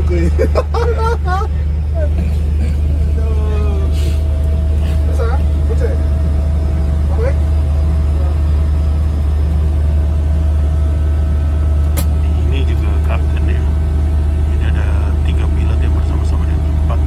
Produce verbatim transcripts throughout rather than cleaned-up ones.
kuy. Bisa? Kucing? Oke? Ini juga kapten ya. Ini ada tiga pilot yang bersama-sama dengan empat.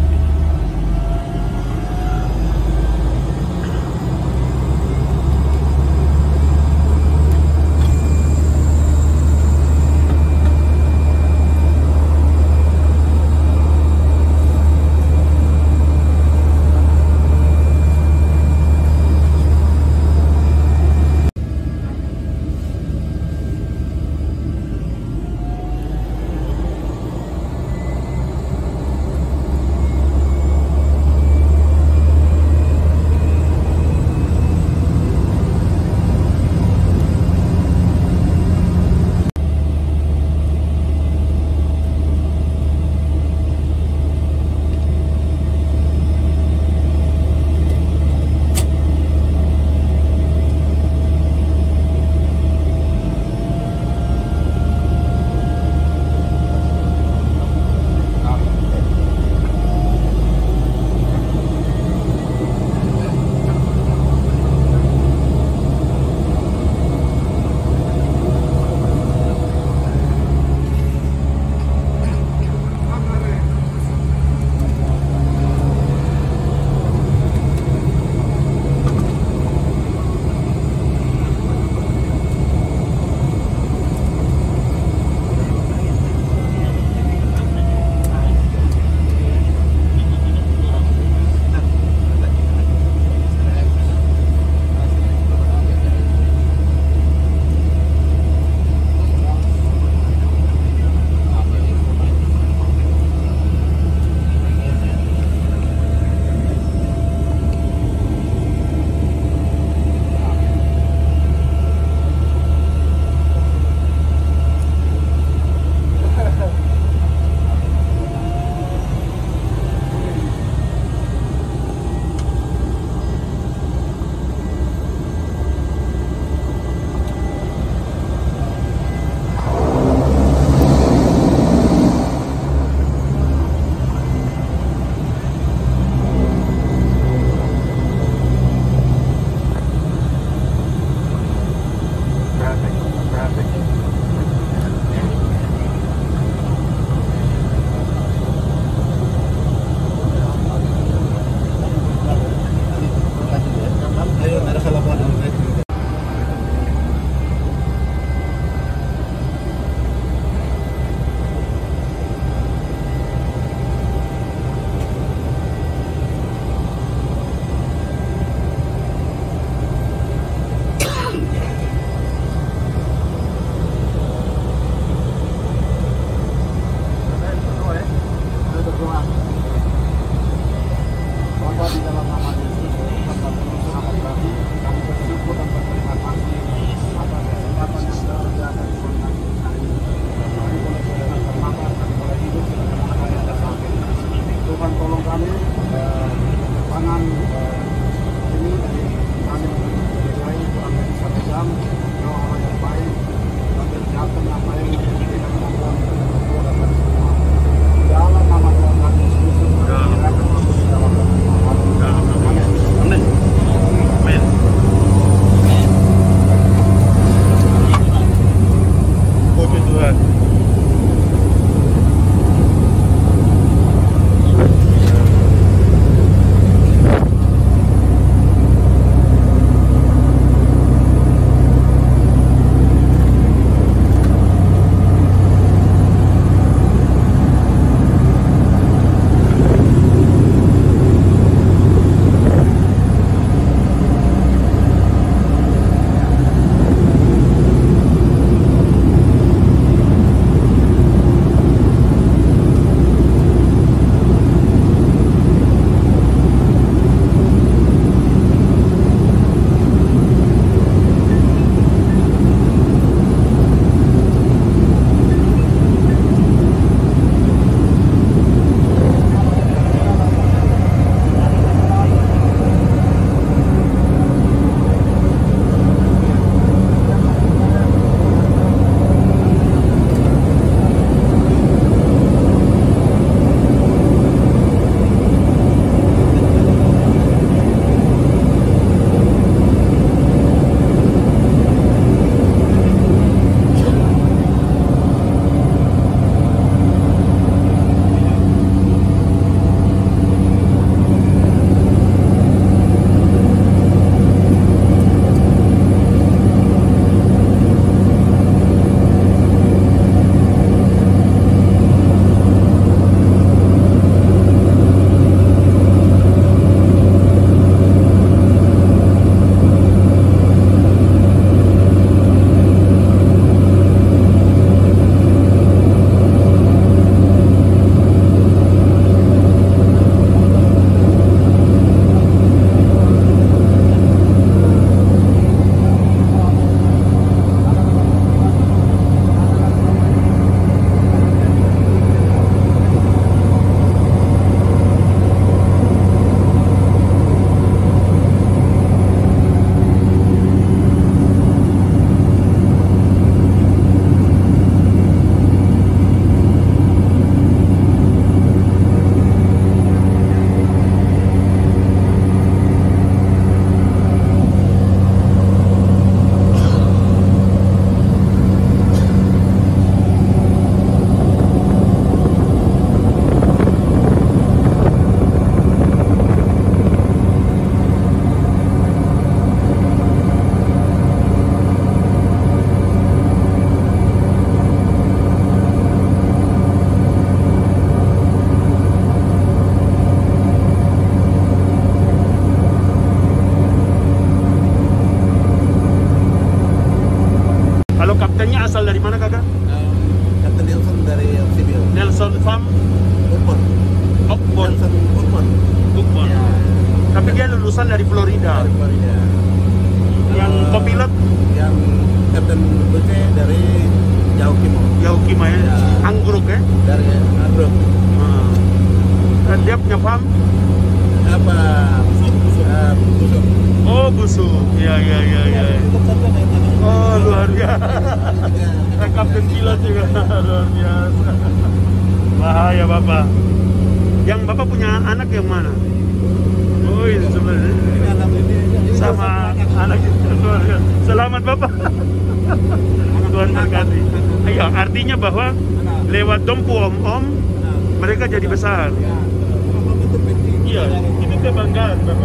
Kapten Buce dari Yaukimo. Yaukimo ya, Ya. Anggrek ya. Dari Anggrek. Hmm. Dan dia punya farm? Apa? Busuk, busuk. Ah, busuk. Oh, busuk. Iya, iya, iya, iya. Oh, luar biasa. Kapten pilot juga luar biasa. Bahaya Bapak. Yang Bapak punya anak yang mana? Oh, ini sebenarnya sama anak itu luar biasa. Selamat Bapak. Tuhan berkati. Iya, artinya bahwa lewat dompu om-om mereka jadi besar. Iya, itu kebanggaan Bapak.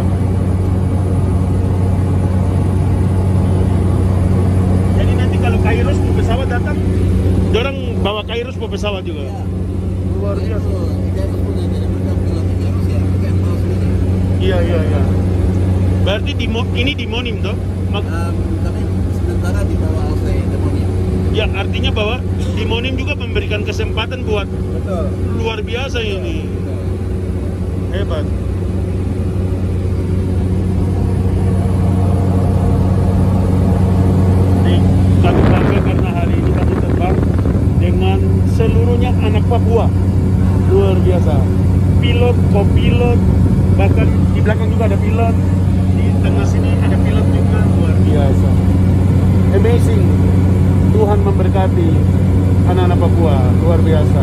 Jadi nanti kalau Kairos mau pesawat datang, dorang bawa Kairos mau pesawat juga. Luar biasa. Iya, iya, iya. Berarti di ini dimonim toh? Mak Um, tapi sementara di bawah O C Demonim. ya, artinya bahwa dimonim juga memberikan kesempatan buat Betul. luar biasa ini. Hebat. Nih, kami bangga karena hari ini kami terbang dengan seluruhnya anak Papua. Luar biasa. Pilot, kopilot, bahkan di belakang juga ada pilot. Di tengah sini ada pilot juga, luar biasa. Amazing. Tuhan memberkati anak-anak Papua, luar biasa.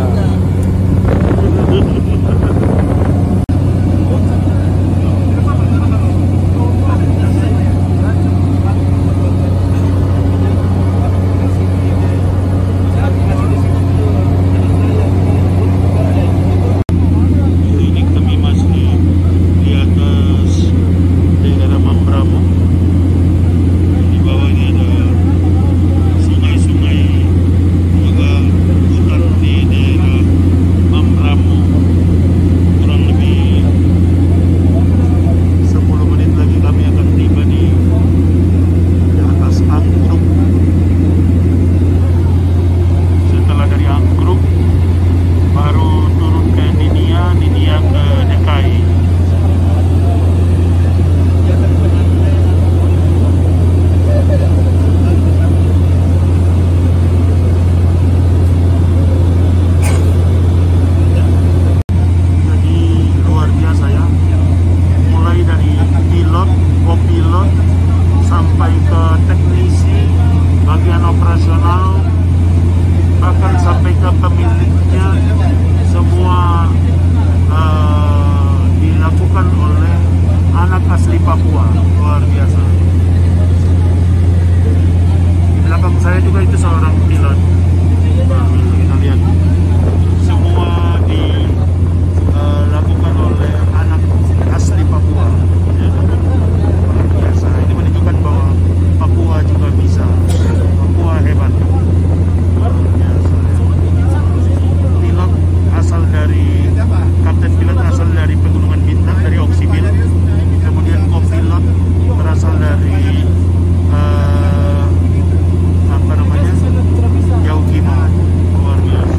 Ini kami masih di atas daerah Mambramo. Di bawah ini ada sungai-sungai, juga hutan di daerah Mambramo. Kurang lebih sepuluh menit lagi kami akan tiba di, di atas Anggrek. Setelah dari Anggrek baru turun ke Dinia, Dinia ke D K I. Jadi luar biasa ya, mulai dari pilot, kopilot, sampai ke teknisi, bagian operasional, bahkan sampai ke pemiliknya, semua uh, dilakukan oleh anak asli Papua. Luar biasa. Di belakang saya juga itu seorang pilot. Nah, kita lihat semua dilakukan oleh anak asli Papua. Ya. Luar biasa. Ini menunjukkan bahwa Papua juga bisa. Papua hebat. Luar biasa. Pilot asal dari kapten pilot asal dari Pegunungan Bintang, dari Oksibil. Kemudian kopilot berasal dari uh, apa namanya, Yaukimo. Luar biasa.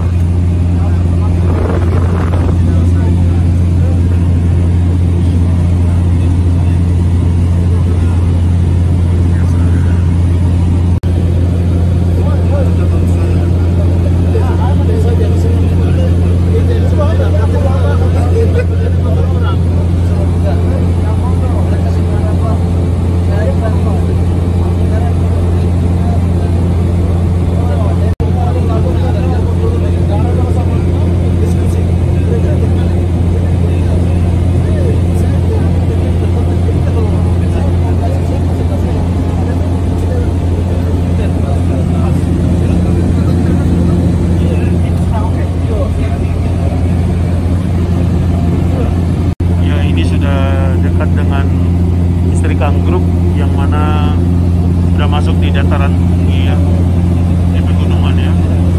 Ya, ini sudah dekat dengan Distrik Anggrek yang mana sudah masuk di dataran tinggi ya, di pegunungan ya.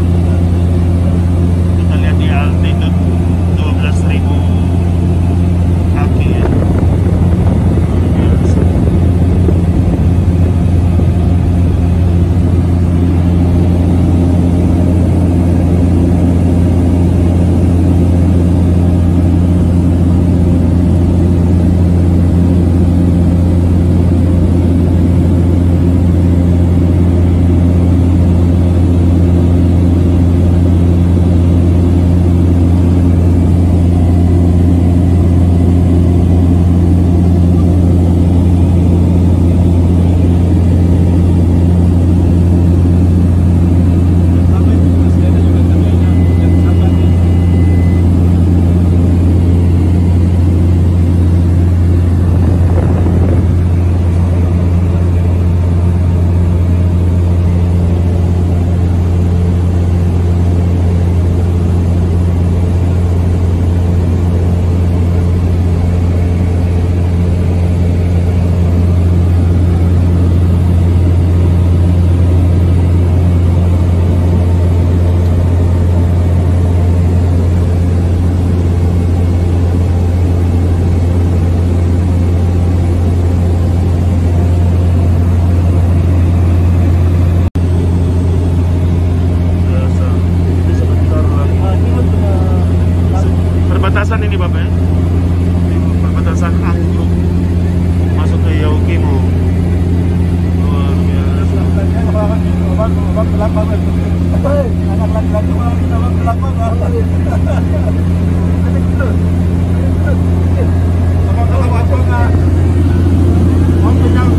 Kita lihat di altitude dua belas ribu kaki ya. Luar biasa. perbatasan ini Bapak ya. Perbatasan Anggruk masuk ke Yaukimo. Luar biasa. Anak laki-laki malah kita berlakon. Kalau waktu nggak mau pegang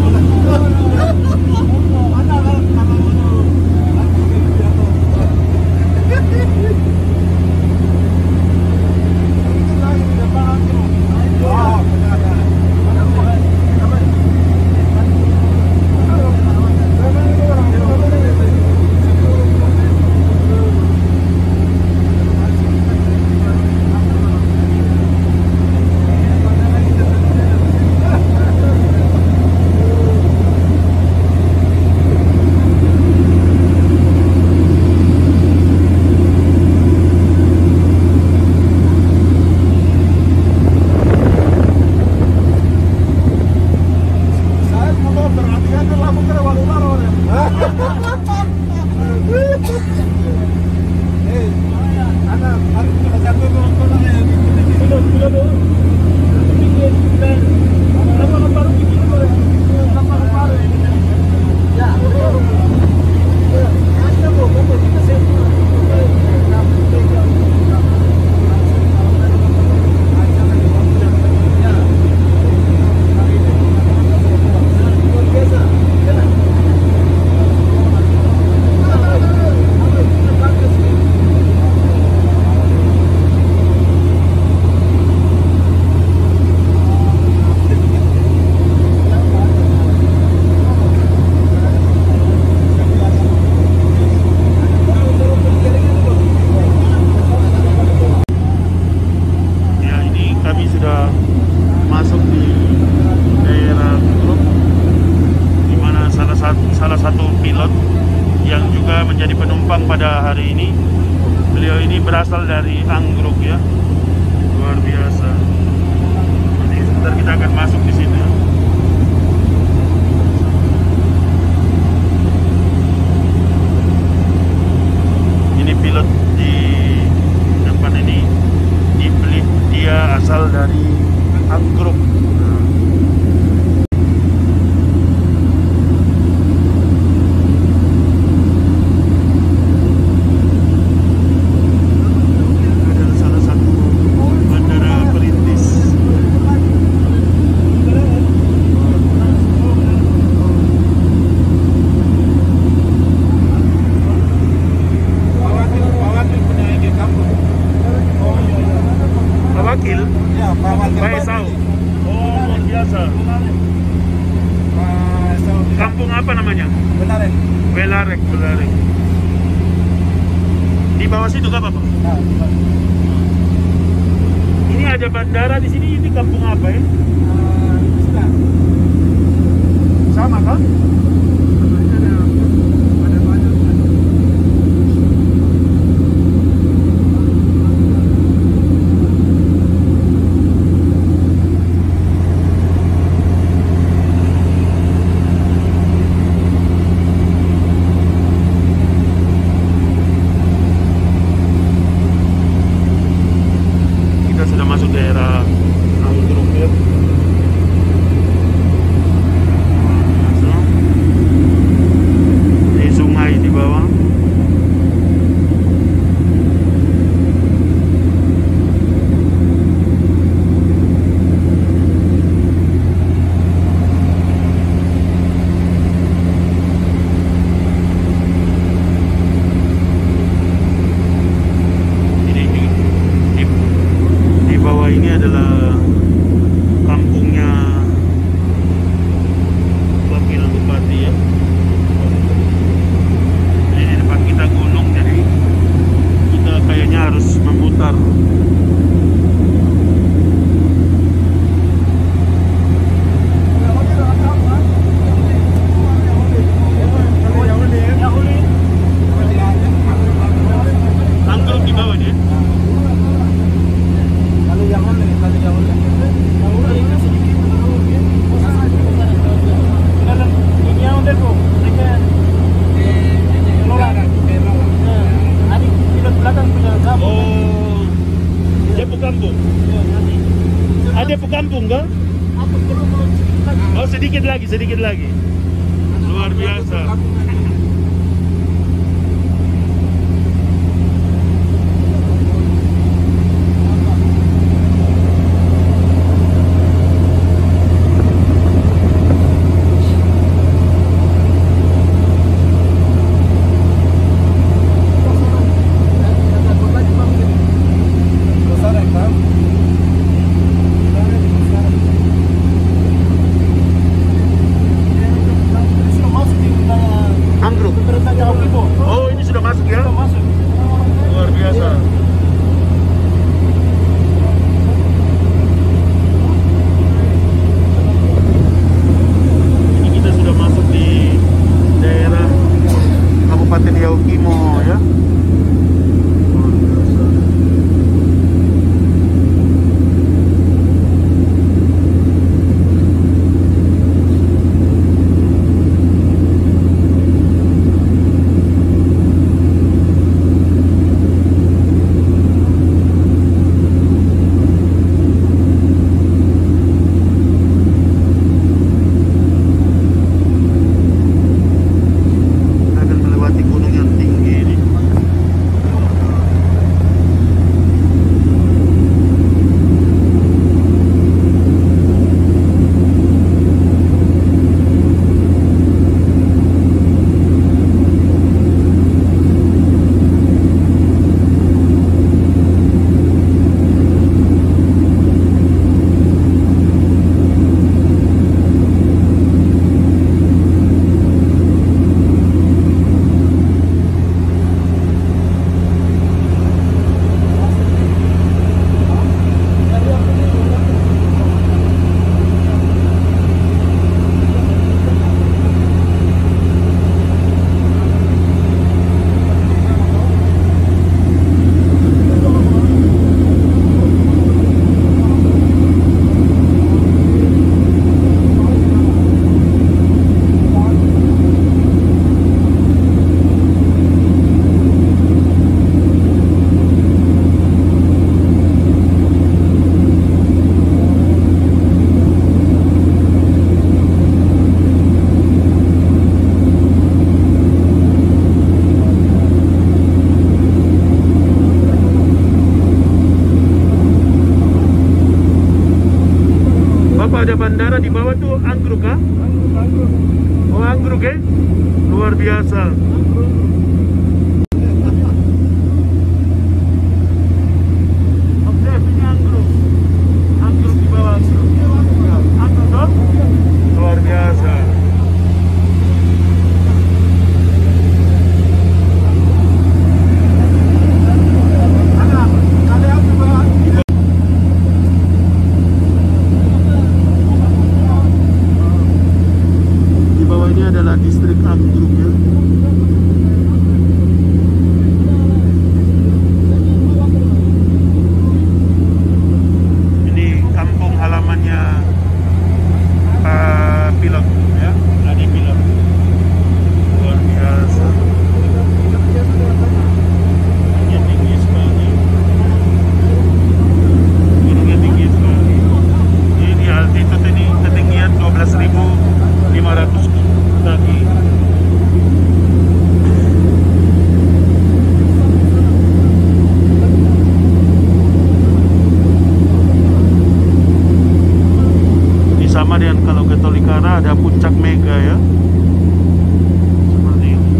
pada hari ini. Beliau ini berasal dari Anggruk ya, luar biasa. Nanti sebentar kita akan masuk di sini. Ini pilot di depan ini, dibeli dia asal dari Anggruk. Wakil? Ya, Pak Wakil. Pak Esau. Oh, luar biasa. Pak Esau. Kampung apa namanya? Belarek. Belarek, Belarek. Di bawah situ apa, Pak? Nah, ini ada bandara di sini. Ini kampung apa ya? uh, Sama kan? Sudah masuk daerah Anggruk ya. Langsung di sungai di bawah. Ini adalah Kampung? Ada Kampung kah? Apa belum belum sedikit lagi. Oh, sedikit lagi, sedikit lagi. Luar biasa. Anggrek. Oh, ini sudah masuk ya? Luar biasa. Ini kita sudah masuk di daerah Kabupaten Yaukimo ya. Luar biasa. Ada bandara di bawah tuh Anggrek kah? Oh, Anggrek ya? Luar biasa. Oke, ini Anggrek. Anggrek di bawah Anggrek. Anggrek toh? Luar biasa. Adalah distrik Anggrek ya. Ini kampung halamannya Pak Pilot ya, Adi Pilot. Luar biasa. Gunungnya tinggi sekali. Gunungnya tinggi sekali. Ini altitude ini ketinggian dua belas ribu lima ratus kaki. Ini sama dengan kalau ke Tolikara ada puncak Mega ya. Seperti ini.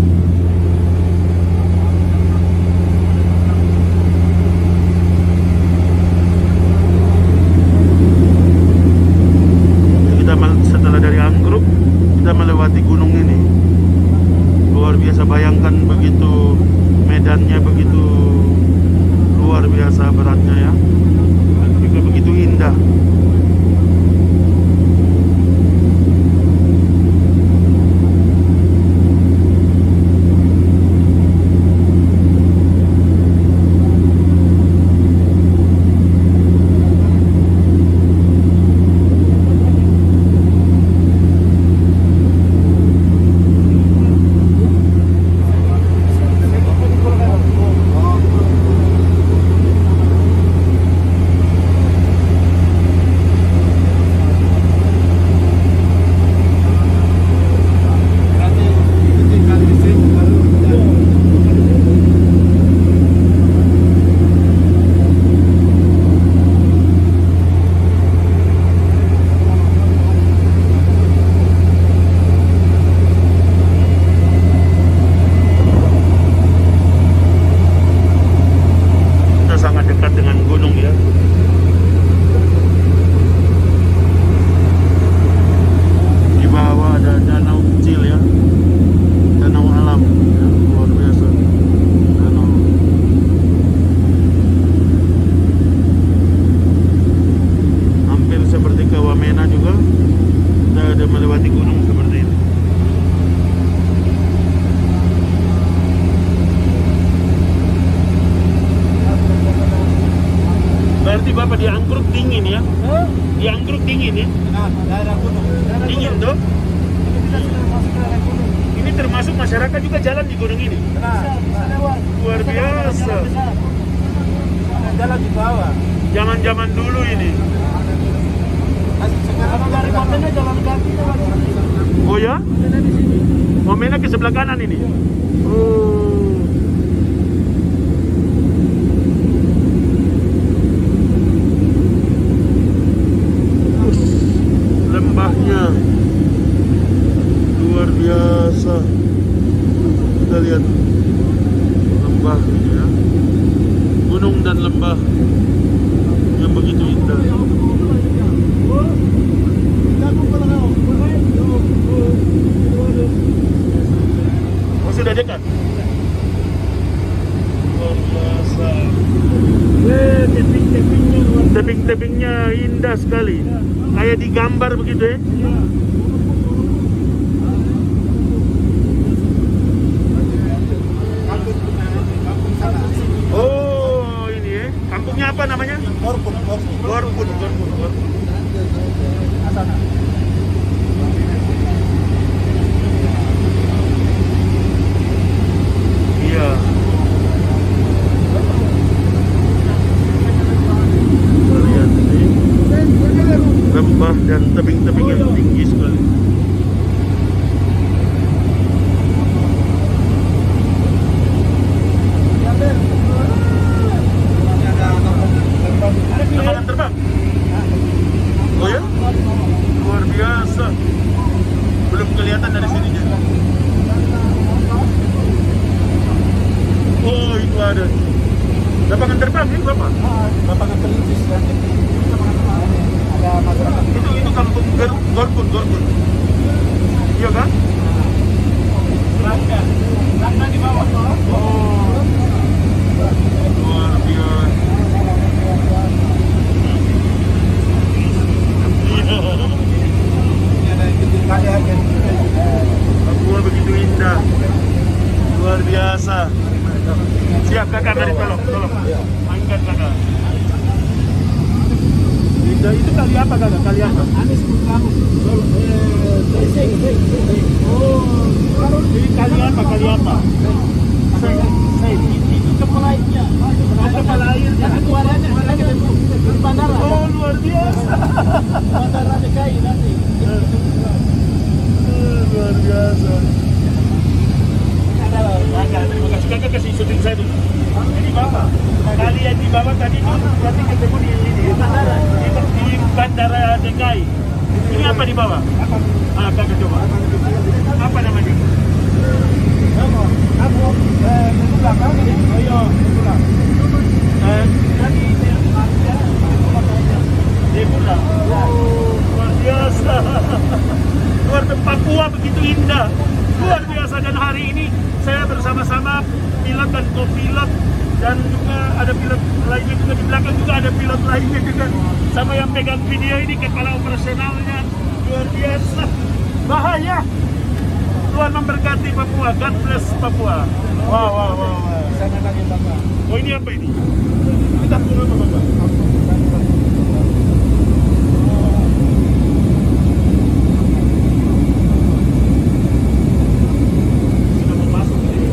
Kita setelah dari Anggrek kita melewati gunung ini. Luar biasa, bayangkan begitu medannya, begitu luar biasa beratnya ya, juga begitu indah. Berarti Bapak di Angkruk dingin ya? Eh? Di Angkruk dingin ya? Nah, daerah gunung. Daerah Dingin gunung. tuh? Kita sudah masuk ke daerah gunung. Ini termasuk masyarakat juga jalan di gunung ini? Bisa, bisa lewat. Luar Kita biasa. jalan besar. Ada jalan di bawah. Zaman-zaman dulu ini. Kalau dari Wamena jalan kaki lewat sini. Oh ya? Wamena di sini. Wamena ke sebelah kanan ini? Oh. Us, lembahnya luar biasa. Kita lihat lembah ini ya. Gunung dan lembah yang begitu indah. Oh, sudah dekat. Luar biasa. Eh, tebing-tebingnya luar Tebing-tebingnya indah sekali. Kayak digambar begitu ya. biasa. Oh, ini ya. Kampungnya apa namanya? Korpun, korpun. Gorpun, Gorpun, Gorpun. Asana. Iya. Lihat ini. Lembah dan tebing-tebing yang tinggi sekali. Kapal terbang? Oh ya? Luar biasa. Belum kelihatan dari sini dia. Oh, itu ada. Lapangan terbang ini Bapak? Lapangan perintis dan ada masyarakat. Itu itu kampung Gor- Gorpun, Gorpun. Iya kan? Rangka, rangka di bawah. Oh. Luar biasa. Iya. Ini ada yang kecil kali aja. Papua begitu indah. Luar biasa. Siap kakak, mari tolong, tolong. Mainkan kakak. Indah itu kali apa kakak? Kali apa? Anies kamu. Oh, Ini kali apa? Kali apa? itu kepala airnya. Kepala airnya. Nanti keluarannya ada ke di bandara. Oh, luar biasa. Bandara D K I nanti. Luar biasa. Kakak, terima kasih. Kakak kasih syuting saya dulu. Ini Bapak. Kali yang di bawah tadi itu berarti ketemu di sini. Di bandara. Di, di bandara D K I. Ini apa di bawah? Ah, kakak coba. Apa namanya? Aku eh itu belakang ini. Oh iya. Eh, Jadi di Pulau. Oh, luar biasa. Luar Papua begitu indah. Luar biasa, dan hari ini saya bersama-sama pilot dan co-pilot, dan juga ada pilot lainnya juga di belakang, juga ada pilot lainnya juga, sama yang pegang video ini kepala operasionalnya. Luar biasa. Bahaya. Tuhan memberkati Papua. God bless Papua. Wow, wow, wow, wow. Sana lagi Bapak. Oh, ini apa ini? Ini kampung apa Bapak? Sudah mau masuk ini.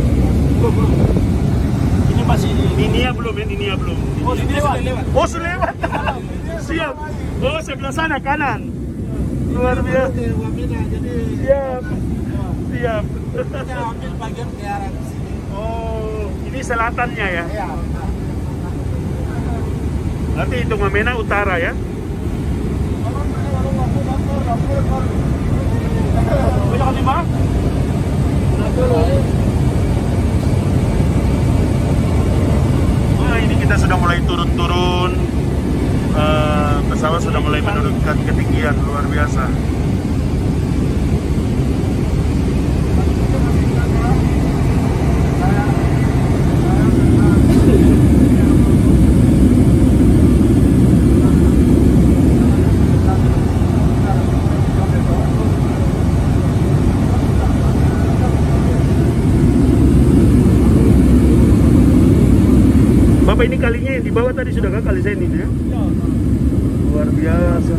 ini masih Ninia belum ya? Ninia belum. oh ini lewat. lewat. Oh, sudah lewat. Siap. Oh, sebelah sana kanan. Luar biasa. Di Wamena, jadi Siap. Siap. kita ambil bagian ke arah sini. Oh, ini selatannya ya. Ya. Nanti itu Wamena utara ya. Bisa kan lima? Nah, ini kita sudah mulai turun-turun. Eh, pesawat sudah mulai menurunkan ketinggian, luar biasa. Bapak ini kalinya yang di bawah tadi sudah kan kali saya ini ya? Luar biasa.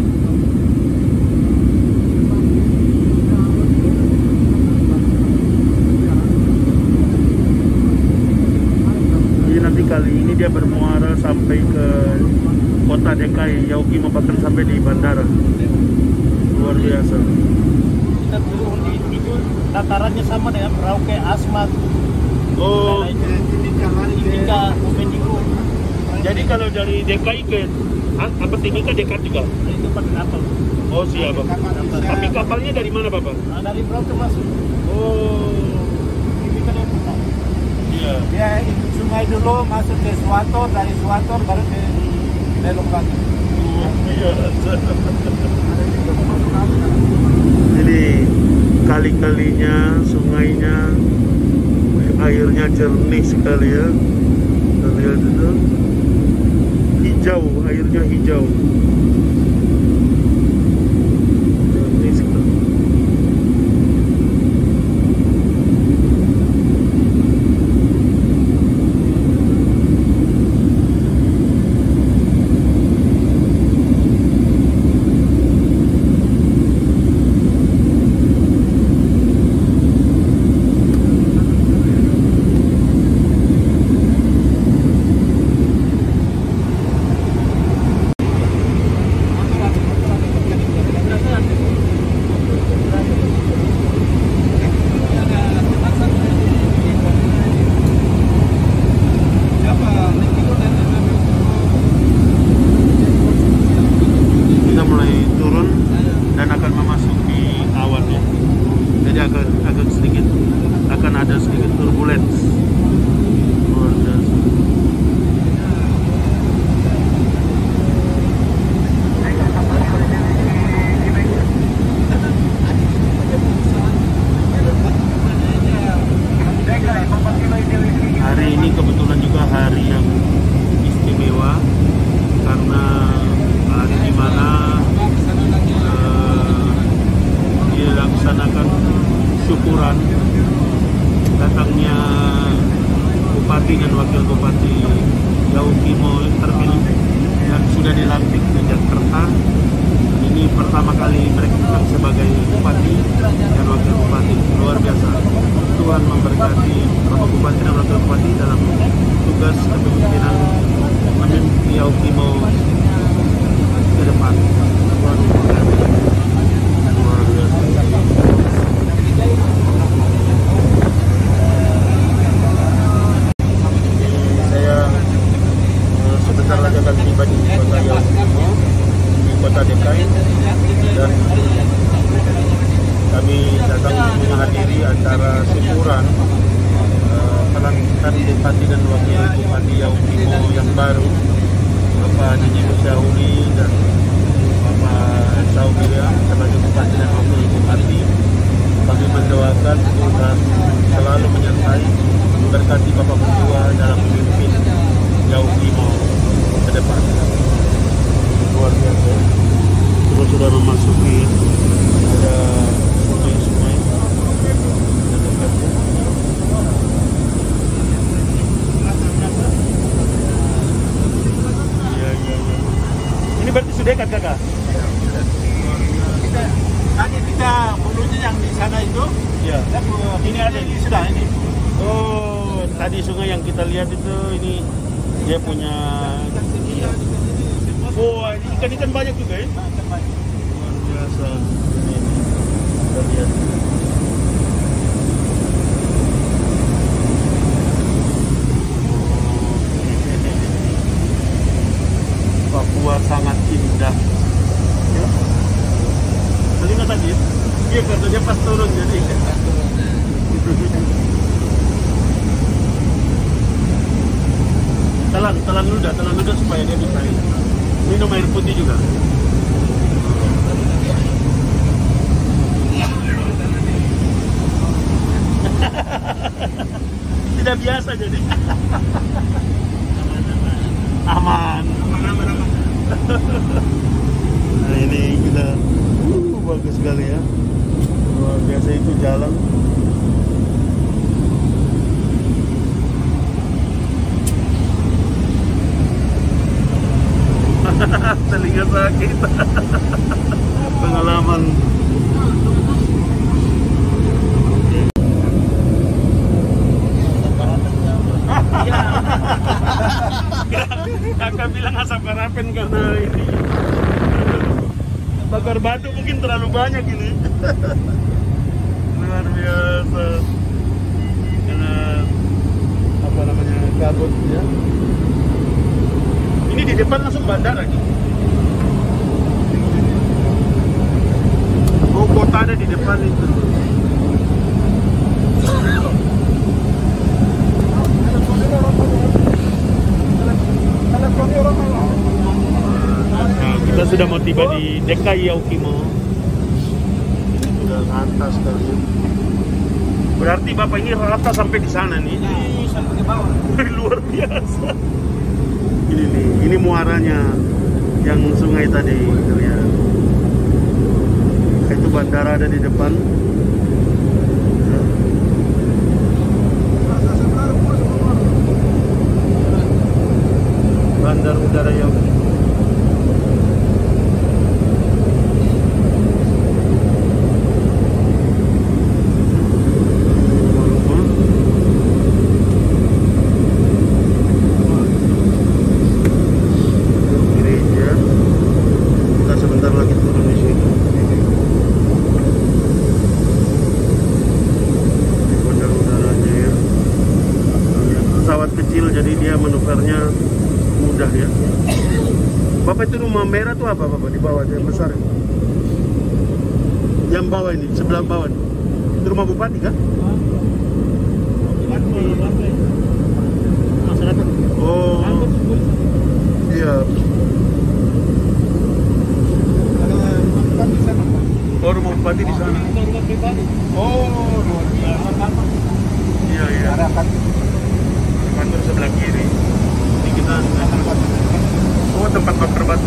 Jadi nanti kali ini dia bermuara sampai ke kota D K I, Yaukimo, bahkan sampai di bandara. Luar biasa. Kita turun di itu datarannya sama dengan Merauke, Asmat. Oh, Timika, Domenico. jadi kalau dari D K I ke A- apa Timika dekat juga? Itu pakai kapal. Oh siap Bapak. Tapi kapalnya dari mana Bapak? Nah, dari Merauke masuk. Oh, Timika dari Pulau. iya. Ya, sungai dulu masuk ke Suwato, dari Suwato baru ke belok lagi. Luar biasa. Jadi kali-kalinya, sungainya, airnya jernih sekali ya. Kita lihat itu, hijau, airnya hijau. Jernih sekali. Kita mulai turun dan akan memasuki awan ya. Jadi agak agak sedikit akan ada sedikit turbulence. Luar biasa. Hari ini kebetulan juga hari yang istimewa karena hari di mana eh, dilaksanakan syukuran datangnya Bupati dan Wakil Bupati Yaukimo terpilih dan sudah dilantik di Jakarta. Ini pertama kali mereka datang sebagai Bupati dan Wakil Bupati. Luar biasa. Tuhan memberkati Bapak Bupati dan Wakil Bupati dalam tugas kepemimpinan memimpin Yaukimo ke depan. Luar biasa. Luar biasa. Saya eh, sebentar lagi akan tiba di kota Yaukimo, di kota D K I, dan kami datang menghadiri acara syukuran eh, pelantikan Bupati dan Wakil Bupati Yaukimo yang baru, Bapak Nini Musyauri dan Bapak Saubiria sebagai Bupati dan Wakil Bupati. Kami mendoakan Tuhan selalu menyertai, memberkati Bapak berdua dalam memimpin Yaukimo ke depan. Luar biasa. Kita sudah memasuki ada sungai-sungai yang dekatnya. Iya, iya, iya. Ini berarti sudah dekat kakak? Tadi kita bulunya yang di sana itu, Iya. ya, Ini ada ini sudah ini. Oh, tadi sungai yang kita lihat itu ini dia punya. Oh, ikan-ikan banyak juga ya? Luar biasa. Ini, kita lihat. Papua sangat indah. Ya. Telinga tadi? Iya, karena dia pas turun jadi. Telan, telan ludah, telan ludah supaya dia bisa minum air putih juga. Tidak biasa jadi. Aman. Nah ini kita uh, bagus sekali ya. Luar biasa itu jalan. kakinya sakit. Pengalaman. Kakak bilang asap parapen karena ini bakar batu mungkin terlalu banyak ini. Luar biasa. Karena apa namanya kabut ya. Ini di depan langsung bandara gitu. Oh, kota ada di depan itu. Nah, kita sudah mau tiba di D K I Yaukimo. Sudah atas kali. Berarti Bapak ini rata sampai di sana nih. Ini sampai ke bawah. Luar biasa. Ini nih, ini muaranya yang sungai tadi, lihat. Itu bandara ada di depan. Bandar udara Yaukimo. Jadi dia manuvernya mudah ya. Bapak itu rumah merah tuh apa Bapak di bawah yang besar ini? Yang bawah ini, sebelah bawah ini. Itu rumah Bupati kan? Masyarakat. Oh. Iya. Oh, rumah Bupati di sana. Rumah pribadi. Oh, luar biasa. Iya, iya. Kantor sebelah kiri. Ini kita oh tempat bakar batu.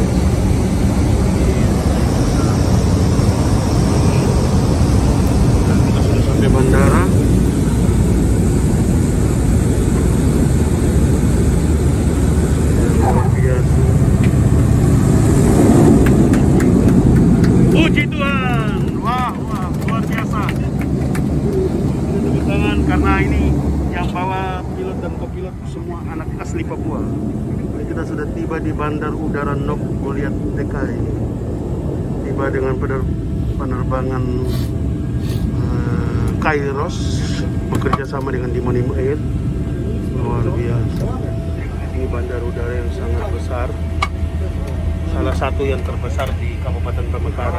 Nah, kita sudah sampai bandara. Luar biasa. Puji Tuhan. Wah, wah, luar biasa. Tepuk tangan karena ini yang bawa pilot dan kopilot semua anak asli Papua. Jadi kita sudah tiba di Bandar Udara Nok Goliat D K I. Tiba dengan penerbangan uh, Kairos bekerja sama dengan Dimonimo Air. Luar biasa. Ini bandar udara yang sangat besar. Salah satu yang terbesar di Kabupaten Pamekaran.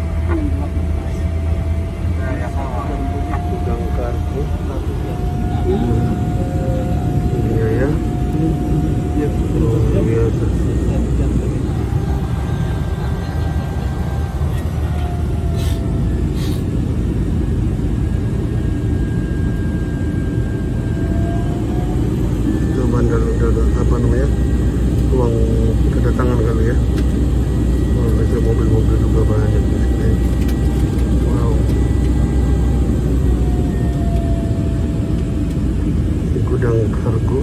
Gudang kargo. Iya ya. Luar biasa. Itu bandar udara apa namanya? Ruang kedatangan kali ya. Oh, ada mobil-mobil juga banyak di sini. Wow. Gudang kargo.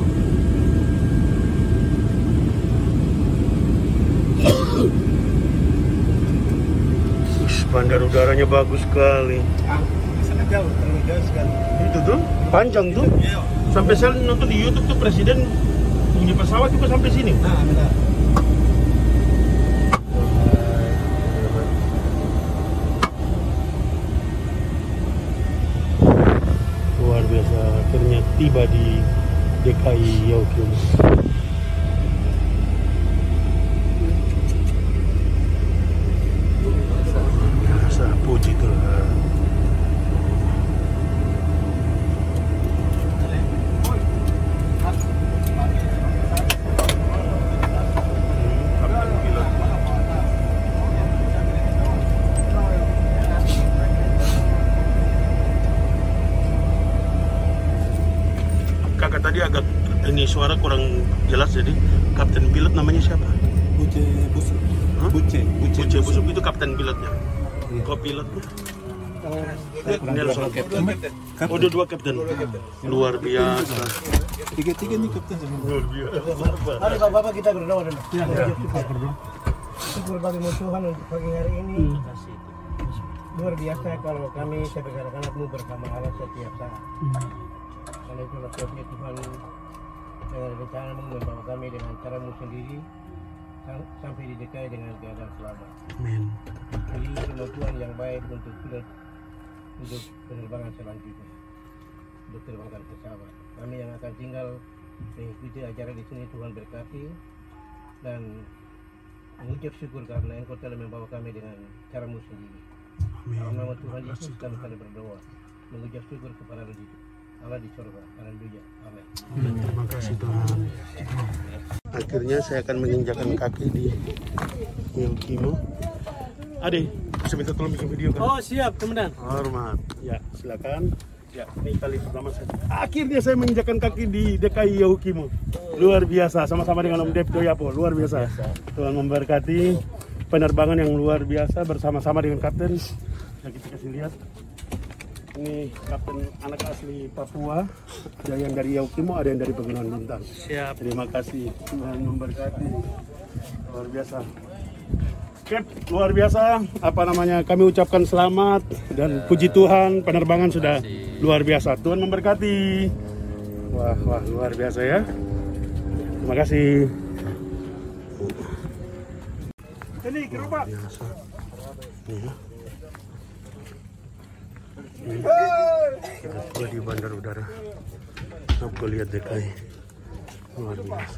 Ush, bandar udaranya bagus sekali. Sangat jauh, terlalu jauh sekali. Itu tuh panjang tuh. Sampai saya nonton di YouTube tuh presiden punya pesawat juga sampai sini. Nah, benar. Luar biasa, akhirnya tiba di D K I Yaukimo. Biasa, puji Tuhan. Kakak tadi agak ini suara kurang jelas, jadi kapten pilot namanya siapa? Buce Busuk. Hah? Buce, Buce, Buce Busuk itu kapten pilotnya. Co-pilot. Nelson. Oh, ada dua kapten. Luar biasa. Tiga-tiga nih kapten. Luar biasa. Mari bapak-bapak kita berdoa dulu. Ya, kita berdoa. syukur bagi Tuhan untuk pagi hari ini. Terima kasih. Luar biasa kalau kami sebagai anak-anakmu bersama Allah setiap saat. Karena itulah sebabnya Tuhan dengan rencanamu membawa kami dengan caramu sendiri sam- sampai di D K I dengan keadaan selamat. Amin. Jadi kemampuan yang baik untuk pilot untuk penerbangan selanjutnya, untuk terbangkan pesawat. Kami yang akan tinggal mengikuti acara di sini, Tuhan berkati dan mengucap syukur karena Engkau telah membawa kami dengan caramu sendiri. Dalam nama Tuhan Yesus kami kali berdoa, mengucap syukur kepada Allah di surga. Haleluya. Amin. Terima kasih Tuhan. Akhirnya saya akan menginjakan kaki di Yaukimo. Ade, bisa minta tolong bikin video kan? Oh siap, komandan. Hormat. Ya, silakan. Ya, ini kali pertama saya. Akhirnya saya menginjakan kaki di D K I Yaukimo. Luar biasa, sama-sama dengan Om Dev Doyapo. Luar biasa. Tuhan memberkati penerbangan yang luar biasa bersama-sama dengan Kapten. Nah, kita kasih lihat. Ini Kapten anak asli Papua. Ada yang dari Yaukimo, ada yang dari Pegunungan Bintang. Siap. Terima kasih. Tuhan memberkati. Luar biasa. Cap, luar biasa, apa namanya, kami ucapkan selamat dan puji Tuhan, penerbangan sudah luar biasa. Tuhan memberkati. Wah, wah, luar biasa ya. Terima kasih. Ini gerobak. Biasa. Ini. Ini. Kita di bandar udara. Aku lihat D K I. Luar biasa.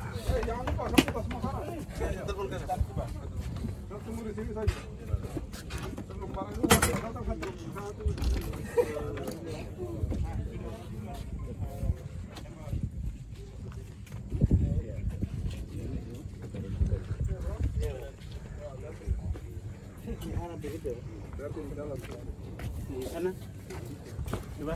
Di sana. Coba.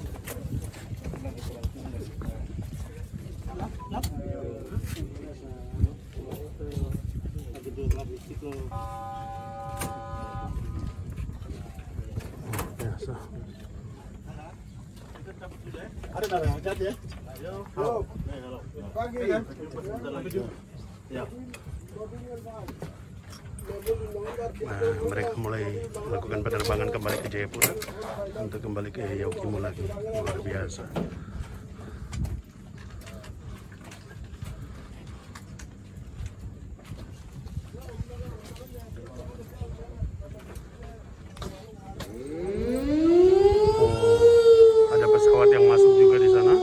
Biasa. Ada darah hajat ya? Halo. Pagi. Ya. Nah, mereka mulai melakukan penerbangan kembali ke Jayapura untuk kembali ke Yaukimo lagi. Luar biasa. Oh, ada pesawat yang masuk juga di sana.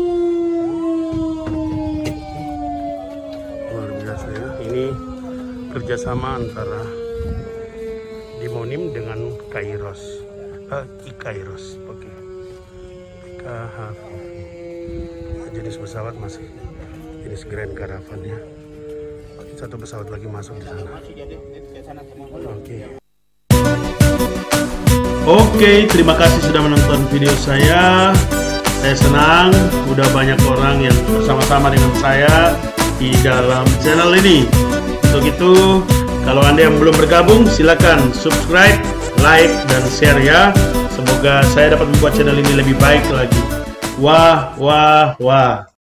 Luar biasa ya. Ini kerjasama antara Dimonim dengan Kairos, uh, Ikairos, oke. Okay. K H V. Jenis pesawat masih jenis Grand Caravan ya. Satu pesawat lagi masuk di sana. Oke. Okay. Oke, okay, terima kasih sudah menonton video saya. Saya senang udah banyak orang yang bersama-sama dengan saya di dalam channel ini. Untuk itu, kalau Anda yang belum bergabung, silakan subscribe, like, dan share ya. Semoga saya dapat membuat channel ini lebih baik lagi. Wah, wah, wah.